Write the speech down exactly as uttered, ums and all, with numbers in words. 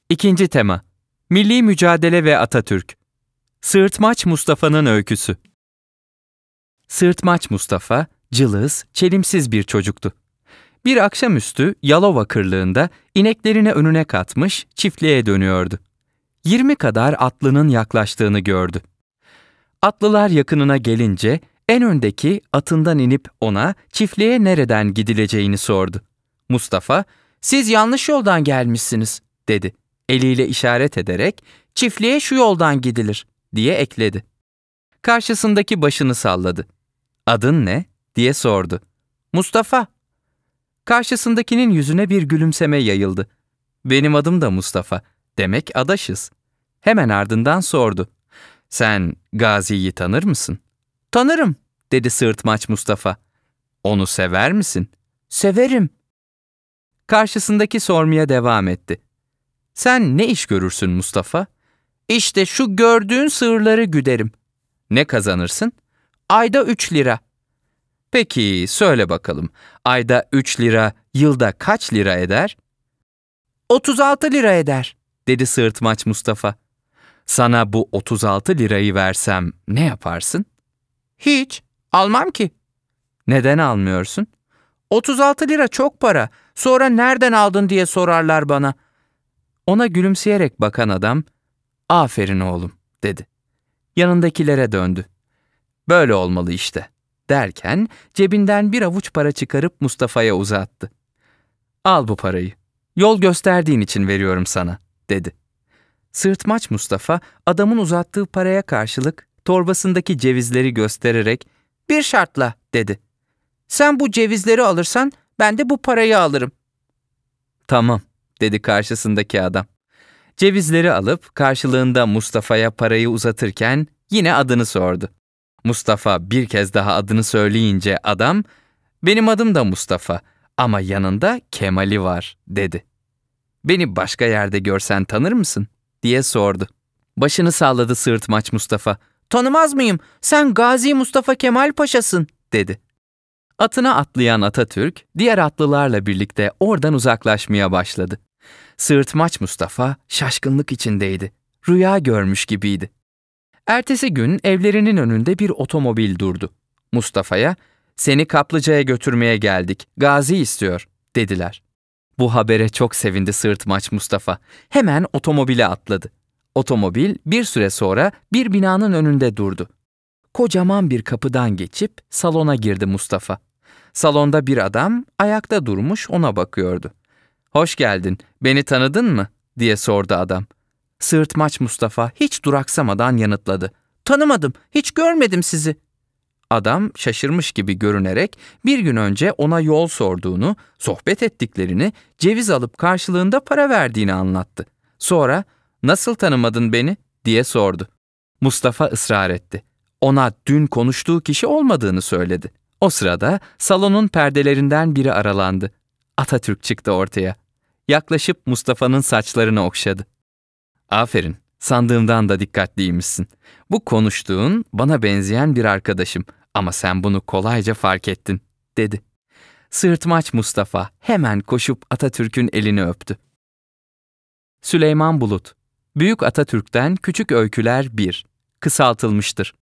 İkinci tema: Milli Mücadele ve Atatürk. Sığırtmaç Mustafa'nın öyküsü. Sığırtmaç Mustafa, cılız, çelimsiz bir çocuktu. Bir akşamüstü Yalova kırlığında ineklerini önüne katmış çiftliğe dönüyordu. Yirmi kadar atlının yaklaştığını gördü. Atlılar yakınına gelince en öndeki atından inip ona çiftliğe nereden gidileceğini sordu. Mustafa, "Siz yanlış yoldan gelmişsiniz," dedi. Eliyle işaret ederek "Çiftliğe şu yoldan gidilir," diye ekledi. Karşısındaki başını salladı. "Adın ne?" diye sordu. "Mustafa." Karşısındakinin yüzüne bir gülümseme yayıldı. "Benim adım da Mustafa. Demek adaşız." Hemen ardından sordu. "Sen Gazi'yi tanır mısın?" "Tanırım," dedi Sığırtmaç Mustafa. "Onu sever misin?" "Severim." Karşısındaki sormaya devam etti. "Sen ne iş görürsün Mustafa?" "İşte şu gördüğün sığırları güderim." "Ne kazanırsın?" "Ayda üç lira." "Peki söyle bakalım, ayda üç lira yılda kaç lira eder?" "otuz altı lira eder," dedi Sığırtmaç Mustafa. "Sana bu otuz altı lirayı versem ne yaparsın?" "Hiç, almam ki." "Neden almıyorsun?" otuz altı lira çok para. Sonra nereden aldın diye sorarlar bana." Ona gülümseyerek bakan adam, "Aferin oğlum," dedi. Yanındakilere döndü. "Böyle olmalı işte," derken cebinden bir avuç para çıkarıp Mustafa'ya uzattı. "Al bu parayı. Yol gösterdiğin için veriyorum sana," dedi. Sığırtmaç Mustafa adamın uzattığı paraya karşılık torbasındaki cevizleri göstererek "Bir şartla," dedi. "Sen bu cevizleri alırsan ben de bu parayı alırım." "Tamam," dedi karşısındaki adam. Cevizleri alıp karşılığında Mustafa'ya parayı uzatırken yine adını sordu. Mustafa bir kez daha adını söyleyince adam, "Benim adım da Mustafa ama yanında Kemal'i var," dedi. "Beni başka yerde görsen tanır mısın?" diye sordu. Başını salladı Sığırtmaç Mustafa. "Tanımaz mıyım? Sen Gazi Mustafa Kemal Paşa'sın," dedi. Atına atlayan Atatürk, diğer atlılarla birlikte oradan uzaklaşmaya başladı. Sığırtmaç Mustafa şaşkınlık içindeydi. Rüya görmüş gibiydi. Ertesi gün evlerinin önünde bir otomobil durdu. Mustafa'ya, "Seni kaplıcaya götürmeye geldik, Gazi istiyor," dediler. Bu habere çok sevindi Sığırtmaç Mustafa. Hemen otomobile atladı. Otomobil bir süre sonra bir binanın önünde durdu. Kocaman bir kapıdan geçip salona girdi Mustafa. Salonda bir adam ayakta durmuş ona bakıyordu. "Hoş geldin, beni tanıdın mı?" diye sordu adam. Sığırtmaç Mustafa hiç duraksamadan yanıtladı. "Tanımadım, hiç görmedim sizi." Adam şaşırmış gibi görünerek bir gün önce ona yol sorduğunu, sohbet ettiklerini, ceviz alıp karşılığında para verdiğini anlattı. Sonra, "Nasıl tanımadın beni?" diye sordu. Mustafa ısrar etti. Ona dün konuştuğu kişi olmadığını söyledi. O sırada salonun perdelerinden biri aralandı. Atatürk çıktı ortaya. Yaklaşıp Mustafa'nın saçlarını okşadı. "Aferin, sandığımdan da dikkatliymişsin. Bu konuştuğun bana benzeyen bir arkadaşım ama sen bunu kolayca fark ettin," dedi. Sığırtmaç Mustafa hemen koşup Atatürk'ün elini öptü. Süleyman Bulut, Büyük Atatürk'ten Küçük Öyküler bir, kısaltılmıştır.